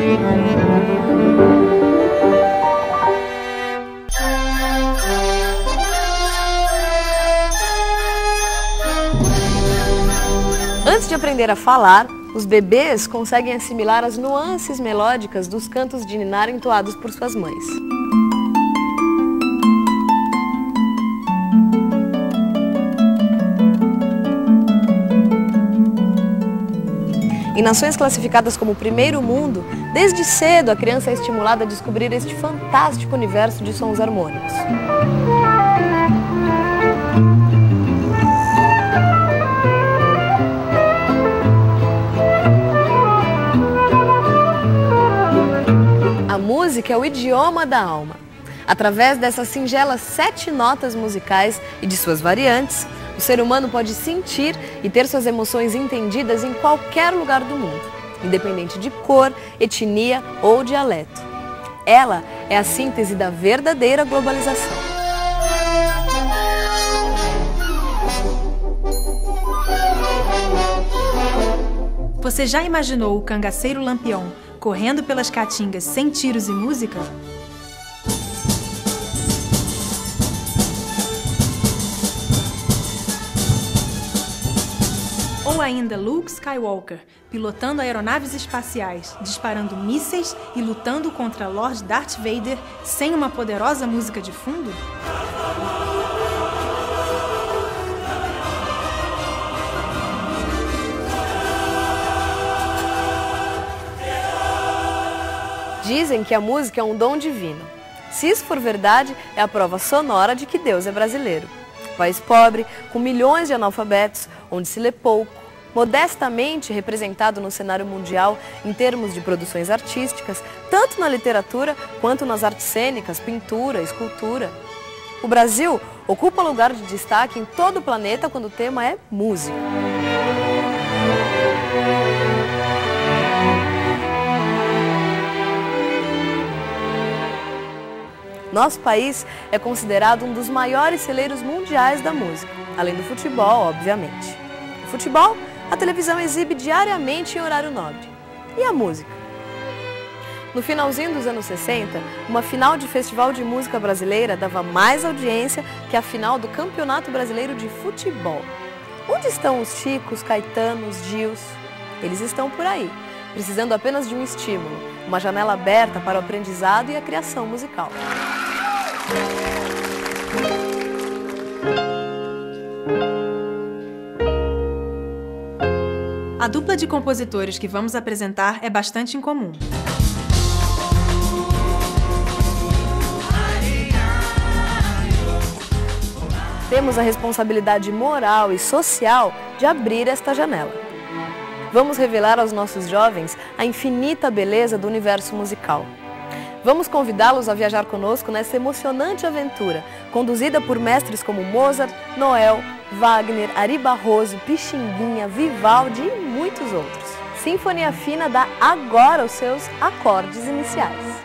Antes de aprender a falar, os bebês conseguem assimilar as nuances melódicas dos cantos de ninar entoados por suas mães. Em nações classificadas como primeiro mundo, desde cedo a criança é estimulada a descobrir este fantástico universo de sons harmônicos. A música é o idioma da alma. Através dessas singelas 7 notas musicais e de suas variantes, o ser humano pode sentir e ter suas emoções entendidas em qualquer lugar do mundo, independente de cor, etnia ou dialeto. Ela é a síntese da verdadeira globalização. Você já imaginou o cangaceiro Lampião correndo pelas caatingas sem tiros e música? Ou ainda Luke Skywalker, pilotando aeronaves espaciais, disparando mísseis e lutando contra Lord Darth Vader sem uma poderosa música de fundo? Dizem que a música é um dom divino. Se isso for verdade, é a prova sonora de que Deus é brasileiro. País pobre, com milhões de analfabetos, onde se lê pouco, modestamente representado no cenário mundial em termos de produções artísticas, tanto na literatura quanto nas artes cênicas, pintura, escultura. O Brasil ocupa lugar de destaque em todo o planeta quando o tema é música. Nosso país é considerado um dos maiores celeiros mundiais da música, além do futebol, obviamente. O futebol, a televisão exibe diariamente em horário nobre. E a música? No finalzinho dos anos 60, uma final de festival de música brasileira dava mais audiência que a final do Campeonato Brasileiro de Futebol. Onde estão os Chicos, Caetanos, Gils? Eles estão por aí, precisando apenas de um estímulo, uma janela aberta para o aprendizado e a criação musical. A dupla de compositores que vamos apresentar é bastante incomum. Temos a responsabilidade moral e social de abrir esta janela. Vamos revelar aos nossos jovens a infinita beleza do universo musical. Vamos convidá-los a viajar conosco nessa emocionante aventura, conduzida por mestres como Mozart, Noel, Wagner, Ari Barroso, Pixinguinha, Vivaldi e muitos outros. Sinfonia Fina dá agora os seus acordes iniciais.